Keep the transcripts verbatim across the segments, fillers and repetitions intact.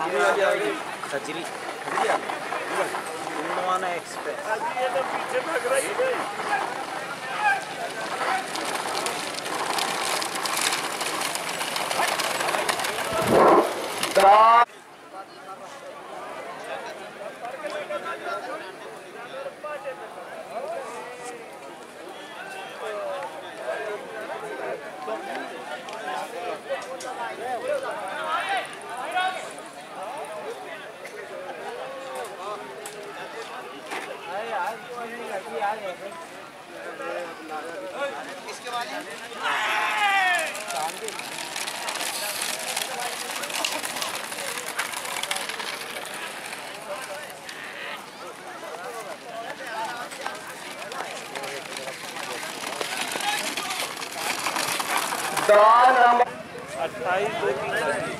खजरी express पीछे भाग रही है। इसके वाले अट्ठाईस दो तीन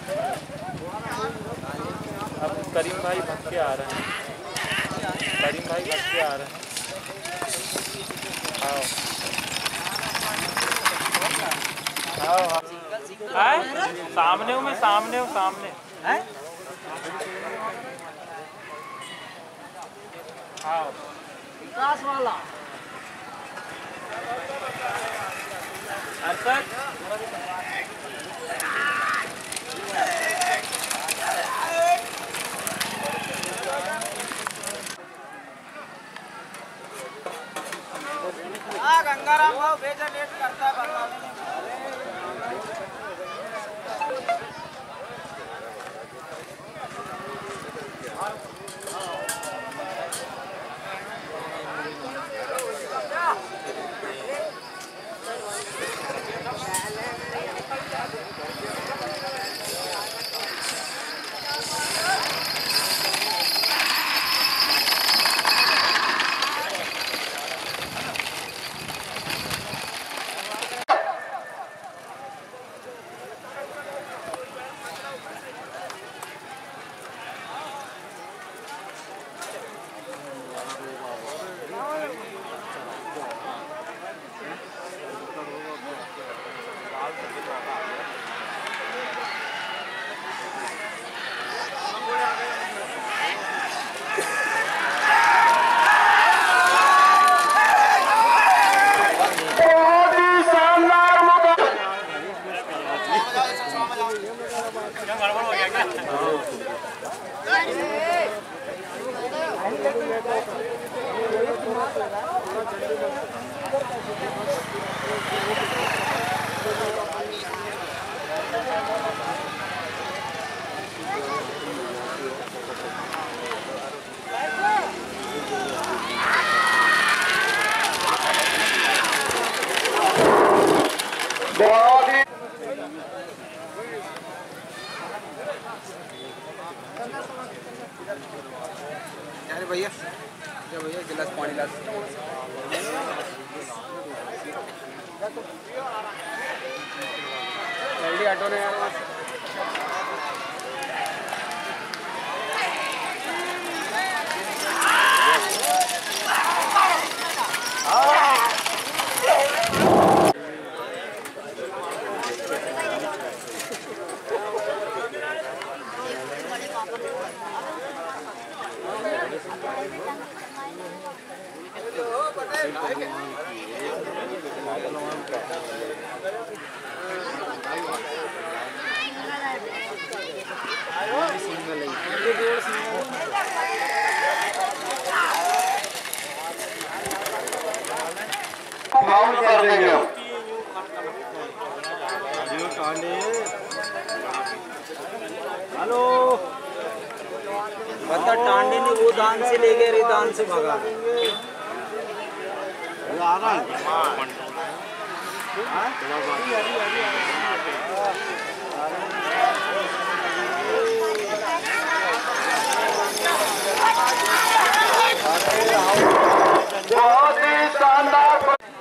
अब करीम भाई भग के आ रहे हैं। करीम भाई भग के आ रहे हैं। आओ आओ आओ सामने हूँ मैं, सामने हूँ, सामने आओ विकास वाला अरसद हाँ गंगाराम भाव भेजा लेट करता है बताने में। यार भैया भैया गिलास पानी ला जल्दी ऑटो ने यार हेलो बता टांडे ने वो दान से ले गए, रे दान से भगा बहुत ही शानदार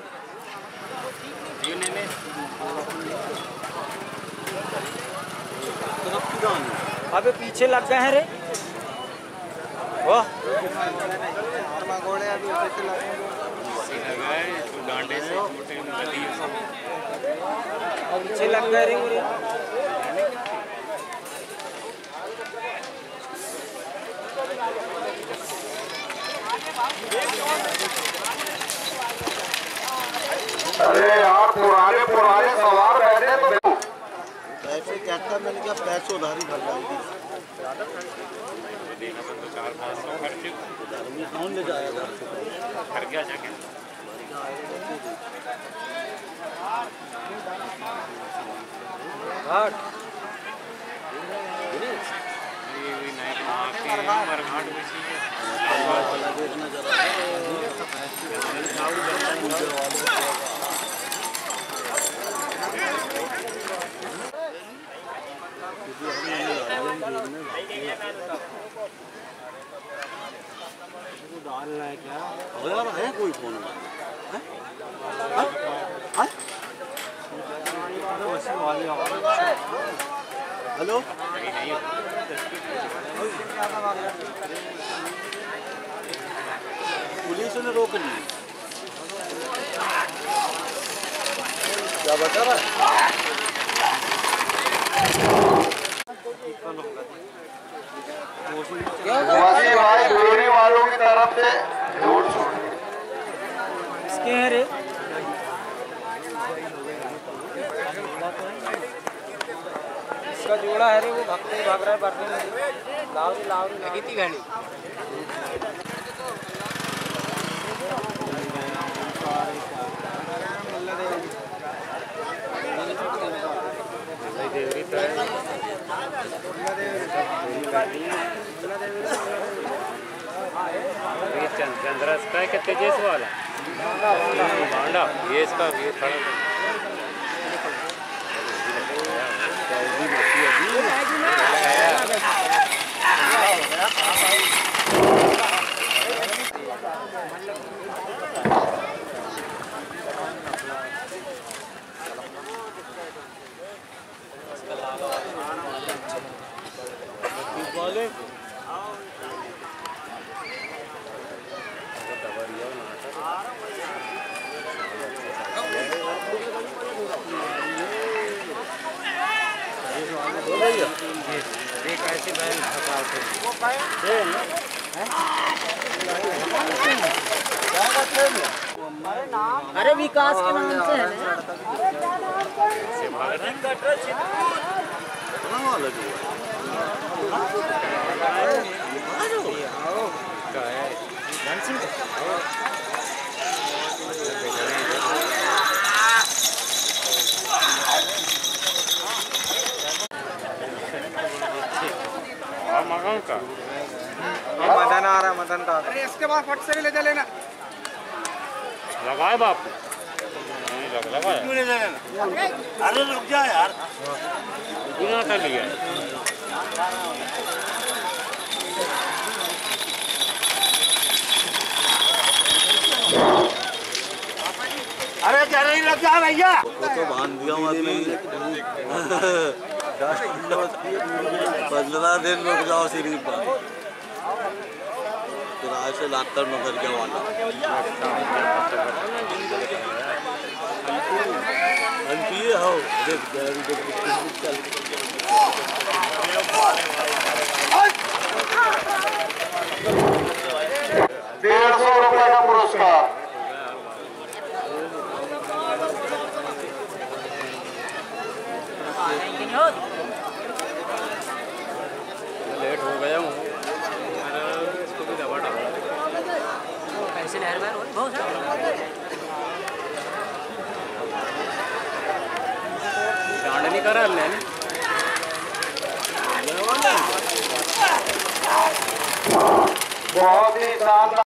अबे पीछे लग गए हैं रे वाह घोड़े अभी पीछे लगे डांडे से पीछे लग गए रे अरे यार पुराने पुराने सवार बैठे तो पैसे कहता मैंने क्या पैसे उधारी भर डाली चार पाँच सौ खर्च कौन ले जाएगा कर गया जाके डालना है क्या यार है कोई फोन हेलो पुलिस ने रोक ली क्या बता रहा है वसी भाई डोरी वालों की तरफ से झूठ इसके हैं रे इसका जोड़ा है रे वो भागते ही भाग रहा है बढ़ने में लावरी लावरी कितनी गाड़ी चंद्रा इसका है कितने जेस वाला भांडा ये इसका ये खड़ा एक ऐसी बहन अरे विकास के नाम से है मकान का मदन आ रहा मदन का अरे इसके बाद फट से भी ले जा लेना लगाए बाप नहीं लग लगा क्यों ले जाएगा अरे रुक जा यार गुना कर लिया अरे क्या नहीं लग जा भैया वो तो बांध दिया आदमी पंद्रह दिन रुक जाओ सिर्फ किराए से लातर नगर के वाला अंतिये हो देख डेढ़ सौ रुपए का पुरस्कार लेट हो गया हूँ इसको भी दबा डाला पैसे लहर बार बहुत डांड नहीं करा हमने बहुत ही शानदार